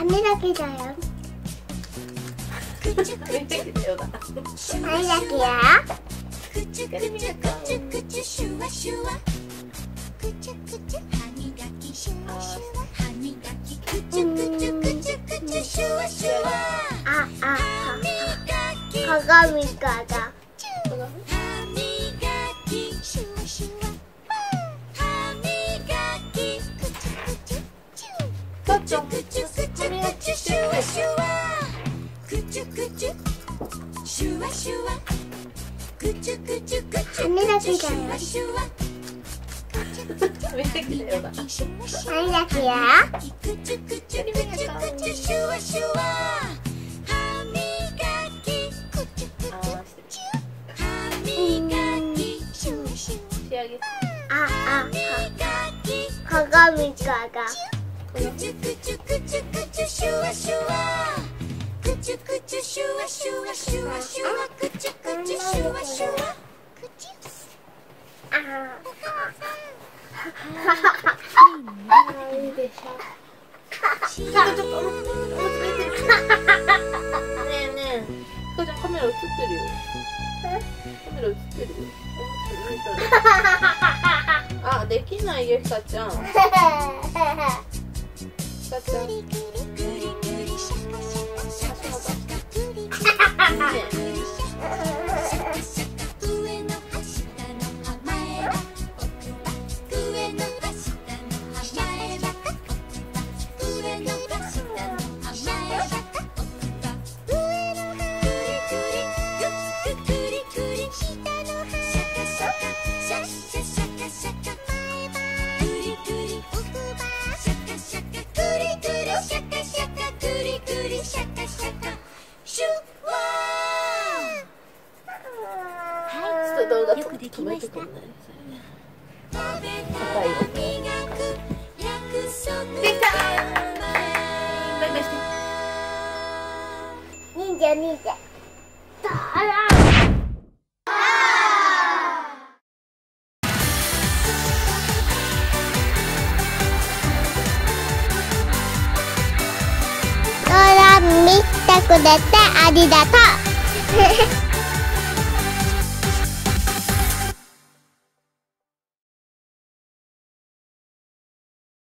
羽だけだよ。 めっちゃ来たよな。 羽だけだよ。 くちゅくちゅくちゅくちゅシュワシュワくちゅくちゅ歯磨きシュワシュワ歯磨きくちゅくちゅくちゅくちゅシュワシュワ歯磨き鏡から。 歯磨きシュワシュワ歯磨きくちゅくちゅチュくちゅくちゅくちゅくちゅシュワシュワくちゅくちゅシュワシュワくちゅくちゅくちゅ羽だけだよ。 めっちゃ来たよな。 羽だけだよ。 くちゅくちゅくちゅくちゅシュワシュワ歯磨きくちゅくちゅチュ歯磨きシュワシュワ仕上げ。 歯磨き鏡から。 くちゅくちゅくちゅくちゅシュワシュワくちゅくちゅシュワシュワシュワシュワくちゅくちゅシュワシュワくちゅいいでしょ。 しちょっとおむつ見てる。ねえねえ。ひかちゃんカメラ映ってるよ。カメラ映ってるよ。あ、できないよひかちゃん。ひかちゃん。 くりくりくりくりシャカシャカシャカシャカくりくりね上の歯下の歯前歯奥歯上の歯下の歯前歯上の歯下の歯前歯奥歯上の歯くりくりくりくり下の歯シャカシャカシャシャシャカシャカ前歯くりくり奥歯シャカシャカくりくりシャカシャカくりくりシャカシャカシュワちょっと動画よくできました。食べたら磨く約束できた。バイバイして。 忍者忍者。動画見てくれてありがとう。